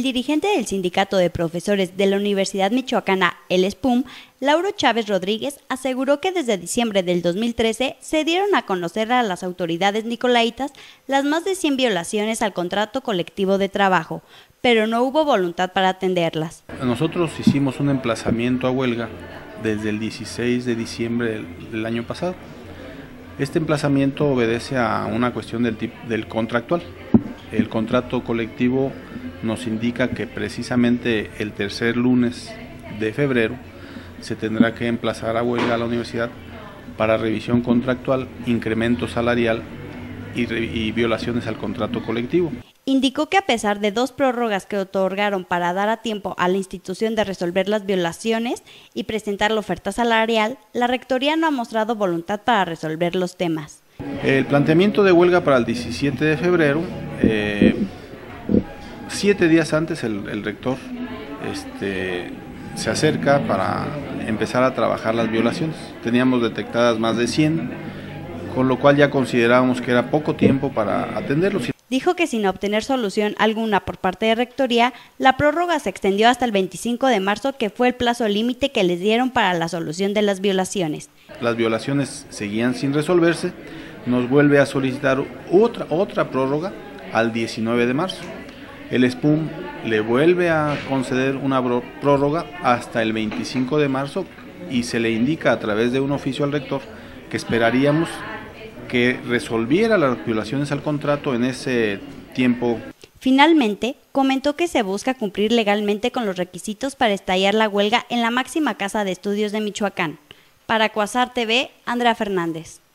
dirigente del Sindicato de Profesores de la Universidad Michoacana, el SPUM, Lauro Chávez Rodríguez, aseguró que desde diciembre del 2013 se dieron a conocer a las autoridades nicolaitas las más de 100 violaciones al contrato colectivo de trabajo, pero no hubo voluntad para atenderlas. Nosotros hicimos un emplazamiento a huelga desde el 16 de diciembre del año pasado. Este emplazamiento obedece a una cuestión del contractual. El contrato colectivo nos indica que precisamente el tercer lunes de febrero se tendrá que emplazar a huelga a la universidad para revisión contractual, incremento salarial y violaciones al contrato colectivo. Indicó que a pesar de 2 prórrogas que otorgaron para dar a tiempo a la institución de resolver las violaciones y presentar la oferta salarial, la Rectoría no ha mostrado voluntad para resolver los temas. El planteamiento de huelga para el 17 de febrero, 7 días antes el rector se acerca para empezar a trabajar las violaciones. Teníamos detectadas más de 100, con lo cual ya considerábamos que era poco tiempo para atenderlos. Dijo que sin obtener solución alguna por parte de Rectoría, la prórroga se extendió hasta el 25 de marzo, que fue el plazo límite que les dieron para la solución de las violaciones. Las violaciones seguían sin resolverse, nos vuelve a solicitar otra prórroga al 19 de marzo. El SPUM le vuelve a conceder una prórroga hasta el 25 de marzo y se le indica a través de un oficio al rector que esperaríamos que resolviera las violaciones al contrato en ese tiempo. Finalmente, comentó que se busca cumplir legalmente con los requisitos para estallar la huelga en la máxima casa de estudios de Michoacán. Para Quasar TV, Andrea Fernández.